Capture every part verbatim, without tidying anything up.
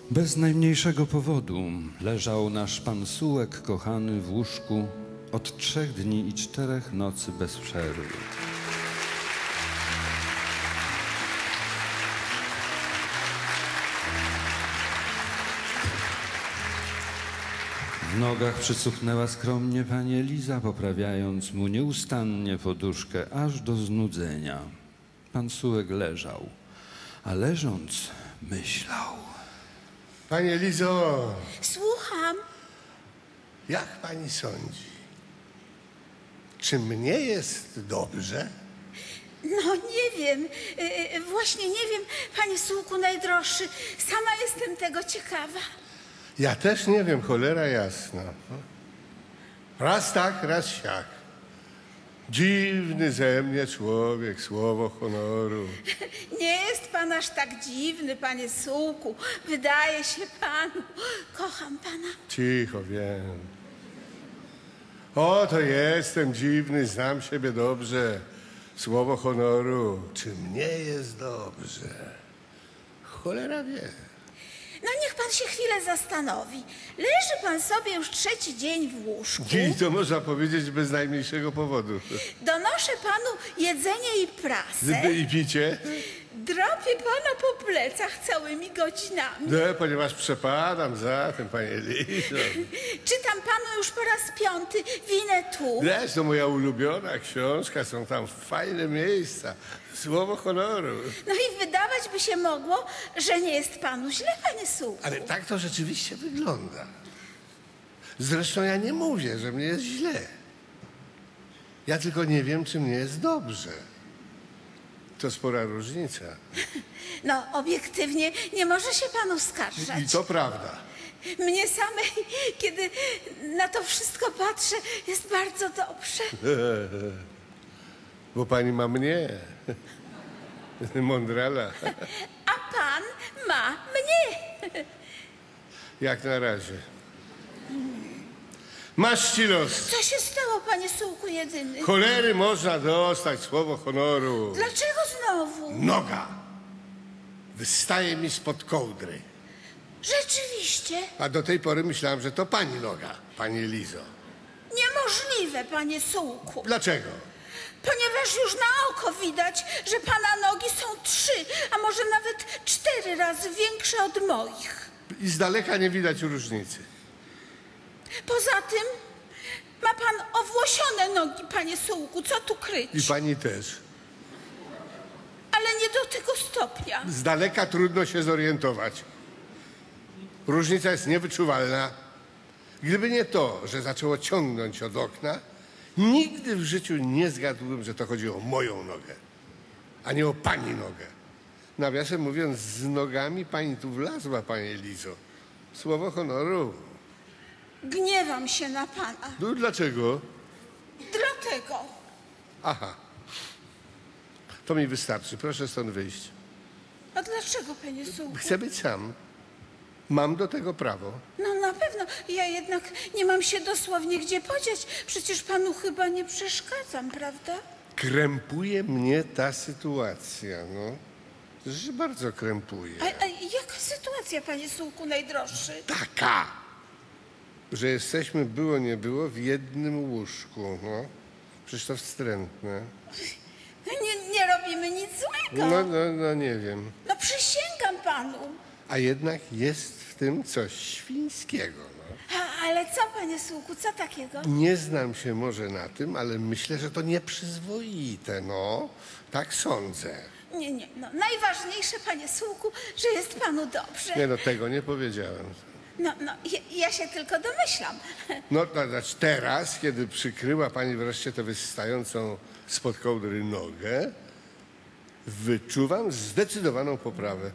Bez najmniejszego powodu leżał nasz pan Sułek kochany w łóżku od trzech dni i czterech nocy bez przerwy. W nogach przycuchnęła skromnie pani Eliza, poprawiając mu nieustannie poduszkę, aż do znudzenia. Pan Sułek leżał, a leżąc myślał. Pani Elizo, Słucham. jak pani sądzi? Czy mnie jest dobrze? No nie wiem, yy, właśnie nie wiem, panie Sułku najdroższy. Sama jestem tego ciekawa. Ja też nie wiem, cholera jasna. Raz tak, raz siak. Dziwny ze mnie człowiek, słowo honoru. Nie jest pan aż tak dziwny, panie Sułku. Wydaje się panu. Kocham pana. Cicho, wiem. O, to jestem dziwny, znam siebie dobrze. Słowo honoru. Czy mnie jest dobrze? Cholera wie. No niech pan się chwilę zastanowi. Leży pan sobie już trzeci dzień w łóżku. I to można powiedzieć bez najmniejszego powodu. Donoszę panu jedzenie i prasę. I picie? Dropię pana po plecach całymi godzinami. No, ponieważ przepadam za tym, panie Elizo. Czytam panu już po raz piąty Winnetou. Wiesz, to moja ulubiona książka, są tam fajne miejsca. Słowo honoru. No i wydawać by się mogło, że nie jest panu źle, panie Sułku. Ale tak to rzeczywiście wygląda. Zresztą ja nie mówię, że mnie jest źle. Ja tylko nie wiem, czy mnie jest dobrze. To spora różnica. No, obiektywnie nie może się panu skarżać. I to prawda. Mnie samej, kiedy na to wszystko patrzę, jest bardzo dobrze. Bo pani ma mnie. Mądrala. A pan ma mnie. Jak na razie. Masz ci los. Co się stało, panie Sułku jedyny? Cholery można dostać, słowo honoru. Dlaczego znowu? Noga wystaje mi spod kołdry. Rzeczywiście. A do tej pory myślałem, że to pani noga, pani Elizo. Niemożliwe, panie Sułku. Dlaczego? Ponieważ już na oko widać, że pana nogi są trzy, a może nawet cztery razy większe od moich. I z daleka nie widać różnicy. Poza tym ma pan owłosione nogi, panie Sułku, co tu kryć? I pani też. Ale nie do tego stopnia. Z daleka trudno się zorientować. Różnica jest niewyczuwalna. Gdyby nie to, że zaczęło ciągnąć od okna, nigdy w życiu nie zgadłbym, że to chodzi o moją nogę, a nie o pani nogę. Nawiasem mówiąc, z nogami pani tu wlazła, pani Elizo. Słowo honoru. Gniewam się na pana. No dlaczego? Dlatego. Aha. To mi wystarczy. Proszę stąd wyjść. A dlaczego, panie Sułku? Chcę być sam. Mam do tego prawo. No na pewno. Ja jednak nie mam się dosłownie gdzie podziać. Przecież panu chyba nie przeszkadzam, prawda? Krępuje mnie ta sytuacja, no. Że bardzo krępuje. A, a jaka sytuacja, panie Sułku najdroższy? Taka, że jesteśmy było nie było w jednym łóżku, no. Przecież to wstrętne. No nie, nie robimy nic złego. No, no, no nie wiem. No przysięgam panu. A jednak jest w tym coś świńskiego, no. A, ale co, panie Sułku, co takiego? Nie znam się może na tym, ale myślę, że to nieprzyzwoite, no. Tak sądzę. Nie, nie, no najważniejsze, panie Sułku, że jest panu dobrze. Nie no, tego nie powiedziałem. No, no, ja, ja się tylko domyślam. No, to znaczy teraz, kiedy przykryła pani wreszcie tę wystającą spod kołdry nogę, wyczuwam zdecydowaną poprawę.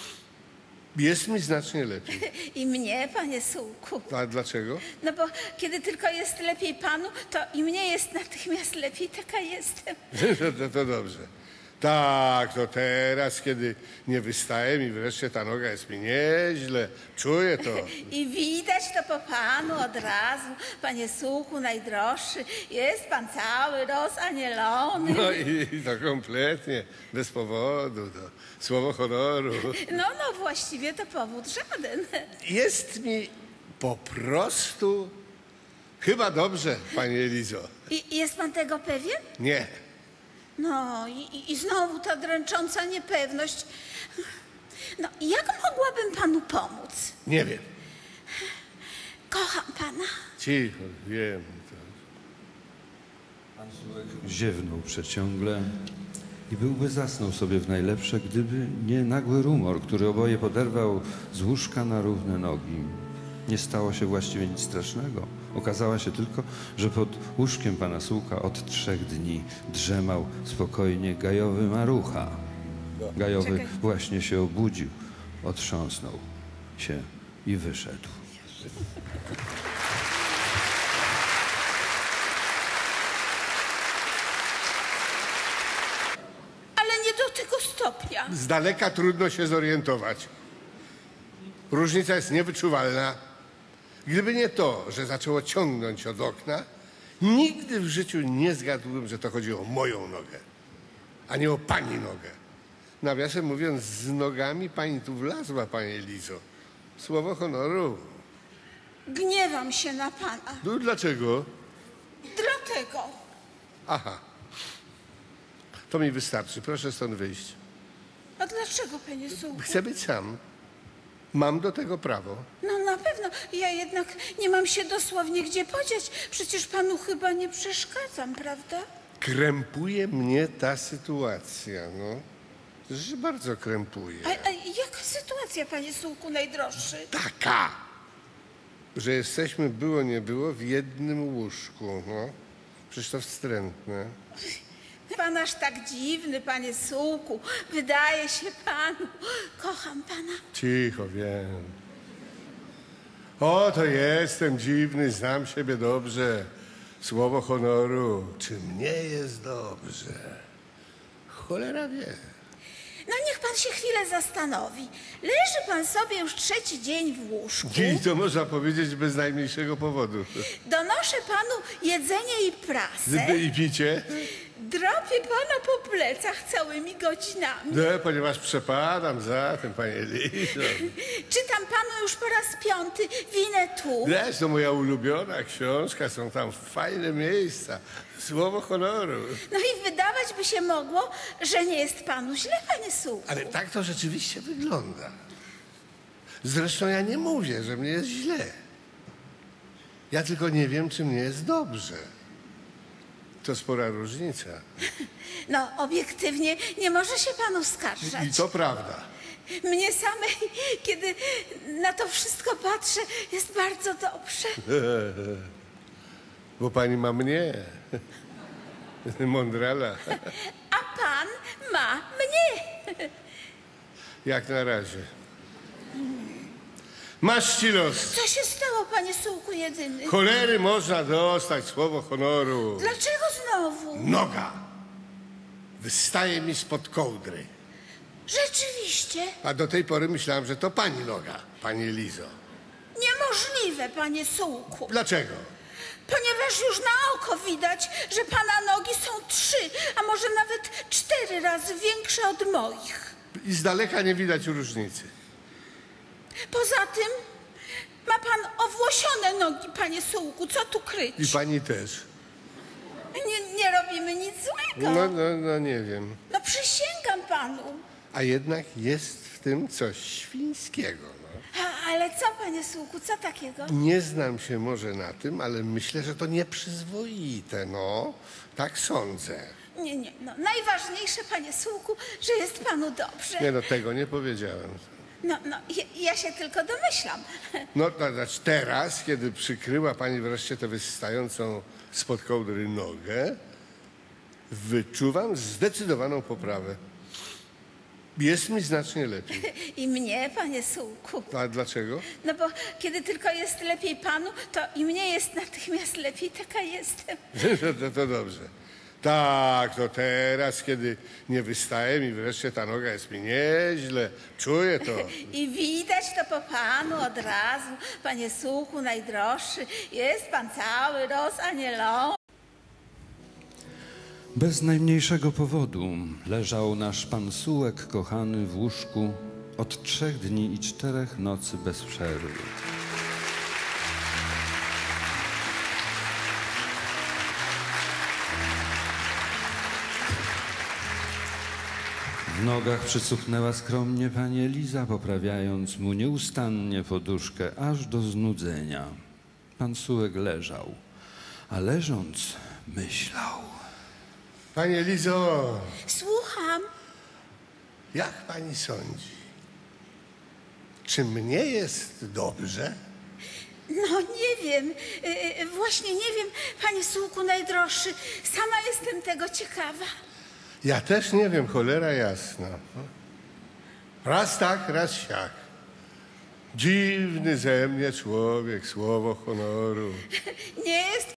Jest mi znacznie lepiej. I mnie, panie Sułku. A dlaczego? No bo kiedy tylko jest lepiej panu, to i mnie jest natychmiast lepiej, taka jestem. To, to dobrze. Tak, to teraz, kiedy nie wystaje mi wreszcie ta noga, jest mi nieźle. Czuję to. I widać to po panu od razu, panie Sułku najdroższy. Jest pan cały rozanielony. No i to kompletnie, bez powodu, to słowo honoru. No, no właściwie to powód żaden. Jest mi po prostu chyba dobrze, pani Elizo. I jest pan tego pewien? Nie. No i, i znowu ta dręcząca niepewność. No, jak mogłabym panu pomóc? Nie wiem. Kocham pana. Cicho, wiem. Pan Sułek ziewnął przeciągle i byłby zasnął sobie w najlepsze, gdyby nie nagły rumor, który oboje poderwał z łóżka na równe nogi. Nie stało się właściwie nic strasznego. Okazało się tylko, że pod łóżkiem pana Sułka od trzech dni drzemał spokojnie gajowy marucha. Gajowy Czekaj. właśnie się obudził, otrząsnął się i wyszedł. Ale nie do tego stopnia. Z daleka trudno się zorientować. Różnica jest niewyczuwalna. Gdyby nie to, że zaczęło ciągnąć od okna, nigdy w życiu nie zgadłbym, że to chodzi o moją nogę, a nie o pani nogę. Nawiasem mówiąc, z nogami pani tu wlazła, pani Elizo. Słowo honoru. Gniewam się na pana. No dlaczego? Dlatego. Aha. To mi wystarczy. Proszę stąd wyjść. A dlaczego, panie Sułku? Chcę być sam. Mam do tego prawo. No na pewno. Ja jednak nie mam się dosłownie gdzie podziać. Przecież panu chyba nie przeszkadzam, prawda? Krępuje mnie ta sytuacja, no. Że bardzo krępuje. A, a jaka sytuacja, panie Sułku najdroższy? Taka, że jesteśmy, było nie było, w jednym łóżku, no. Przecież to wstrętne. Pan aż tak dziwny, panie Sułku. Wydaje się panu. Kocham pana. Cicho, wiem. O, to jestem dziwny, znam siebie dobrze. Słowo honoru. Czy mnie jest dobrze? Cholera wie. No niech pan się chwilę zastanowi. Leży pan sobie już trzeci dzień w łóżku. I to można powiedzieć bez najmniejszego powodu. Donoszę panu jedzenie i prasę. I picie? Dropię pana po plecach całymi godzinami. No, ponieważ przepadam za tym, panie Elizo. Czytam panu już po raz piąty Winnetou. Wiesz, to moja ulubiona książka, są tam fajne miejsca. Słowo honoru. No i wydawać by się mogło, że nie jest panu źle, panie Sułku. Ale tak to rzeczywiście wygląda. Zresztą ja nie mówię, że mnie jest źle. Ja tylko nie wiem, czy mnie jest dobrze. To spora różnica. No, obiektywnie nie może się panu skarżać. I to prawda. Mnie samej, kiedy na to wszystko patrzę, jest bardzo dobrze. Bo pani ma mnie. Mądrala. A pan ma mnie. Jak na razie. Masz ci los. Co się stało, panie Sułku jedyny? Cholery można dostać, słowo honoru. Dlaczego znowu? Noga wystaje mi spod kołdry. Rzeczywiście. A do tej pory myślałem, że to pani noga, pani Elizo. Niemożliwe, panie Sułku. Dlaczego? Ponieważ już na oko widać, że pana nogi są trzy, a może nawet cztery razy większe od moich. I z daleka nie widać różnicy. Poza tym ma pan owłosione nogi, panie Sułku. Co tu kryć? I pani też. Nie, nie robimy nic złego. No, no, no nie wiem. No przysięgam panu. A jednak jest w tym coś świńskiego. No. A, ale co, panie Sułku, co takiego? Nie znam się może na tym, ale myślę, że to nieprzyzwoite, no. Tak sądzę. Nie, nie, no najważniejsze, panie Sułku, że jest panu dobrze. Nie no, tego nie powiedziałem. No, no, ja, ja się tylko domyślam. No, to znaczy teraz, kiedy przykryła pani wreszcie tę wystającą spod kołdry nogę, wyczuwam zdecydowaną poprawę. Jest mi znacznie lepiej. I mnie, panie Sułku. A dlaczego? No bo kiedy tylko jest lepiej panu, to i mnie jest natychmiast lepiej. Taka jestem. To, to dobrze. Tak, to teraz, kiedy nie wystaje mi wreszcie ta noga, jest mi nieźle. Czuję to. I widać to po panu od razu, panie Suchu najdroższy. Jest pan cały rozanielony. Bez najmniejszego powodu leżał nasz pan Sułek kochany w łóżku od trzech dni i czterech nocy bez przerwy. W nogach przycuchnęła skromnie pani Eliza, poprawiając mu nieustannie poduszkę, aż do znudzenia. Pan Sułek leżał, a leżąc myślał. Panie Lizo, Słucham. jak pani sądzi? Czy mnie jest dobrze? No nie wiem, yy, właśnie nie wiem, panie Sułku najdroższy. Sama jestem tego ciekawa. Ja też nie wiem, cholera jasna. Raz tak, raz siak. Dziwny ze mnie człowiek, słowo honoru. Nie jest